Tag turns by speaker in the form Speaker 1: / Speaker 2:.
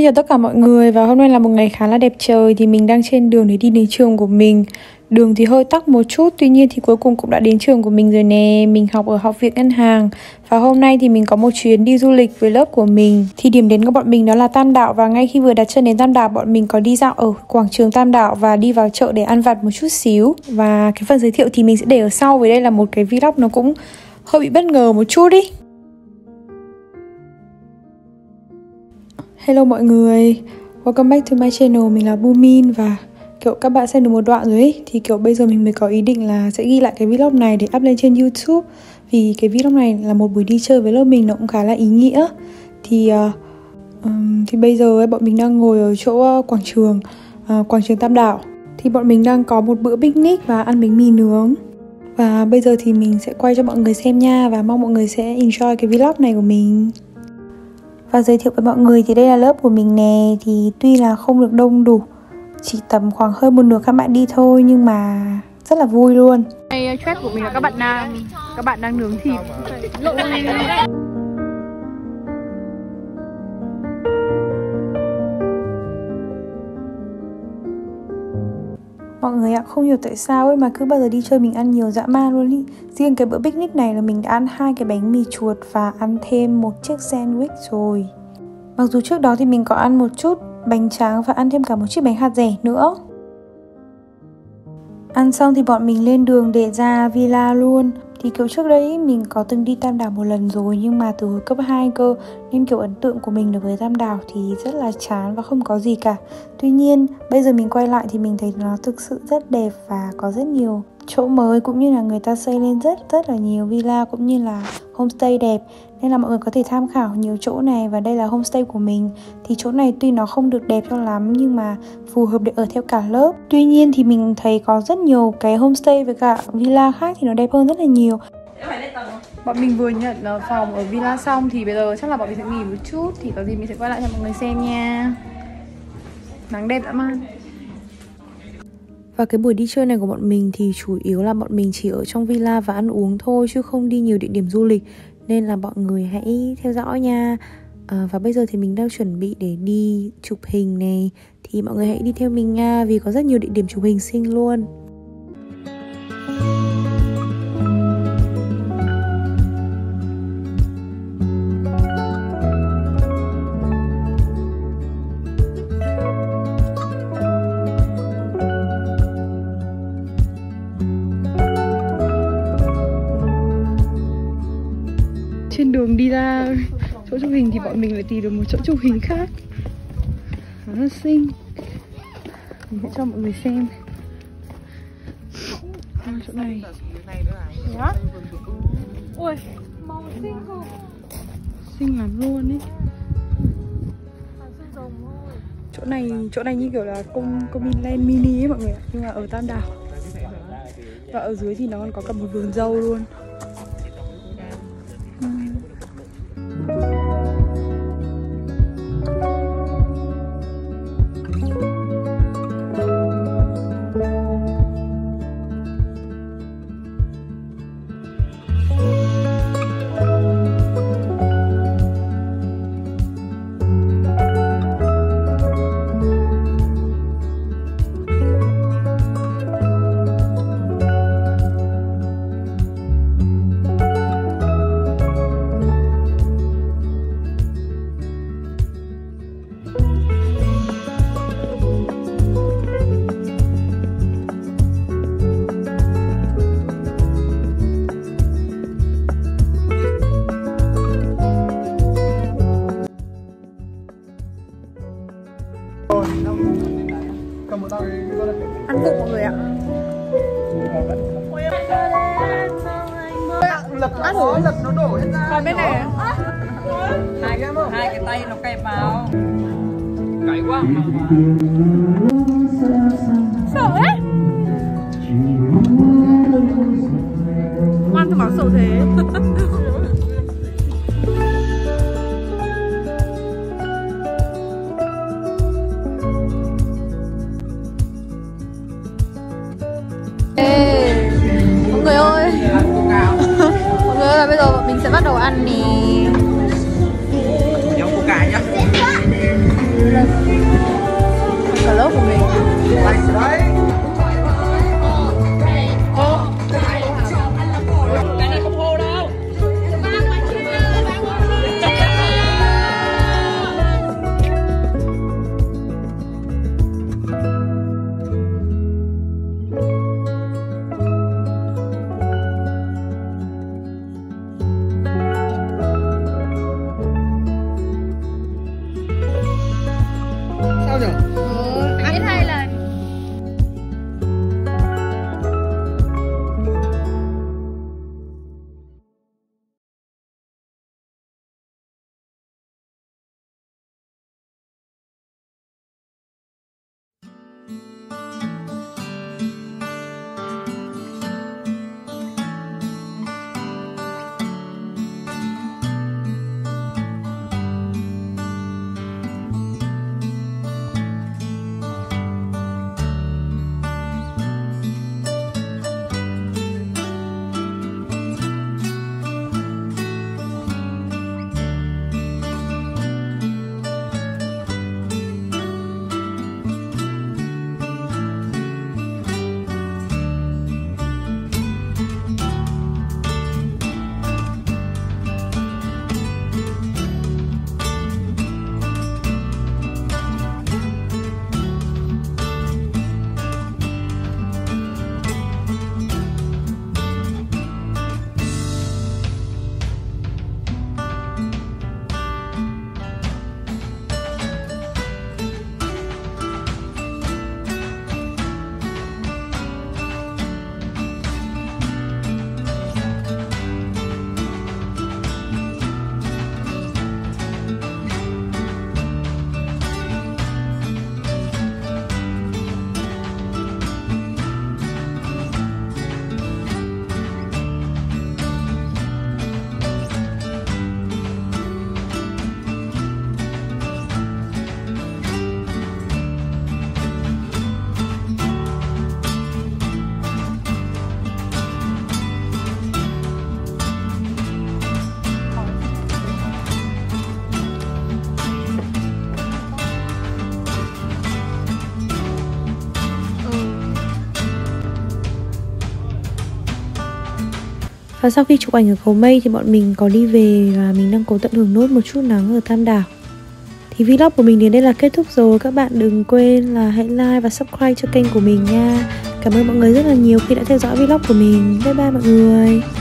Speaker 1: chào tất cả mọi người, và hôm nay là một ngày khá là đẹp trời. Thì mình đang trên đường để đi đến trường của mình. Đường thì hơi tắc một chút, tuy nhiên thì cuối cùng cũng đã đến trường của mình rồi nè. Mình học ở Học viện Ngân hàng. Và hôm nay thì mình có một chuyến đi du lịch với lớp của mình. Thì điểm đến của bọn mình đó là Tam Đảo. Và ngay khi vừa đặt chân đến Tam Đảo, bọn mình có đi dạo ở quảng trường Tam Đảo và đi vào chợ để ăn vặt một chút xíu. Và cái phần giới thiệu thì mình sẽ để ở sau, vì đây là một cái vlog nó cũng hơi bị bất ngờ một chút ý. Hello mọi người, welcome back to my channel, mình là Bumin. Và kiểu các bạn xem được một đoạn rồi ấy, thì kiểu bây giờ mình mới có ý định là sẽ ghi lại cái vlog này để up lên trên YouTube. Vì cái vlog này là một buổi đi chơi với lớp mình, nó cũng khá là ý nghĩa. Thì bây giờ ấy, bọn mình đang ngồi ở chỗ quảng trường Tam Đảo. Thì bọn mình đang có một bữa picnic và ăn bánh mì nướng. Và bây giờ thì mình sẽ quay cho mọi người xem nha, và mong mọi người sẽ enjoy cái vlog này của mình. Và giới thiệu với mọi người thì đây là lớp của mình nè. Thì tuy là không được đông đủ, chỉ tầm khoảng hơn một nửa các bạn đi thôi, nhưng mà rất là vui luôn. Đây chat của mình là các bạn đang nướng thịt. Mọi người ạ, không hiểu tại sao ấy mà cứ bao giờ đi chơi mình ăn nhiều dã man luôn ý. Riêng cái bữa picnic này là mình đã ăn 2 cái bánh mì chuột và ăn thêm một chiếc sandwich rồi. Mặc dù trước đó thì mình có ăn một chút bánh tráng và ăn thêm cả một chiếc bánh hạt dẻ nữa. Ăn xong thì bọn mình lên đường để ra villa luôn. Thì kiểu trước đấy mình có từng đi Tam Đảo một lần rồi, nhưng mà từ hồi cấp 2 cơ, nên kiểu ấn tượng của mình đối với Tam Đảo thì rất là chán và không có gì cả. Tuy nhiên bây giờ mình quay lại thì mình thấy nó thực sự rất đẹp và có rất nhiều chỗ mới, cũng như là người ta xây lên rất là nhiều villa cũng như là homestay đẹp. Nên là mọi người có thể tham khảo nhiều chỗ này. Và đây là homestay của mình. Thì chỗ này tuy nó không được đẹp cho lắm, nhưng mà phù hợp để ở theo cả lớp. Tuy nhiên thì mình thấy có rất nhiều cái homestay với cả villa khác thì nó đẹp hơn rất là nhiều. Bọn mình vừa nhận phòng ở villa xong, thì bây giờ chắc là bọn mình sẽ nghỉ một chút. Thì có gì mình sẽ quay lại cho mọi người xem nha. Nắng đẹp dã man. Và cái buổi đi chơi này của bọn mình thì chủ yếu là bọn mình chỉ ở trong villa và ăn uống thôi, chứ không đi nhiều địa điểm du lịch. Nên là mọi người hãy theo dõi nha. Và bây giờ thì mình đang chuẩn bị để đi chụp hình này. Thì mọi người hãy đi theo mình nha, vì có rất nhiều địa điểm chụp hình xinh luôn. Trên đường đi ra chỗ chụp hình thì bọn mình lại tìm được một chỗ chụp hình khác khá là xinh. Mình sẽ cho mọi người xem. Chỗ này. Đó. Ui, màu xinh không? Xinh lắm luôn ấy. Chỗ này như kiểu là công viên Land mini ấy mọi người ạ, nhưng mà ở Tam Đảo. Và ở dưới thì nó còn có cả một vườn dâu luôn. Ăn vụng mọi người ạ. Lật nó đổ hết ra. Còn bên này hai cái tay nó kẹp vào. Cay quá. Sợ ấy. Ngoan, tôi bảo sợ thế. Mọi người ơi, mọi người ơi, bây giờ bọn mình sẽ bắt đầu ăn nè.
Speaker 2: Nhóm của cải nhá.
Speaker 1: của mình.
Speaker 2: Cái này không hô đâu.
Speaker 3: Sao nhỉ?
Speaker 4: Biết hai lần.
Speaker 1: Và sau khi chụp ảnh ở cầu Mây thì bọn mình có đi về và mình đang cố tận hưởng nốt một chút nắng ở Tam Đảo. Thì vlog của mình đến đây là kết thúc rồi. Các bạn đừng quên là hãy like và subscribe cho kênh của mình nha. Cảm ơn mọi người rất là nhiều khi đã theo dõi vlog của mình. Bye bye mọi người.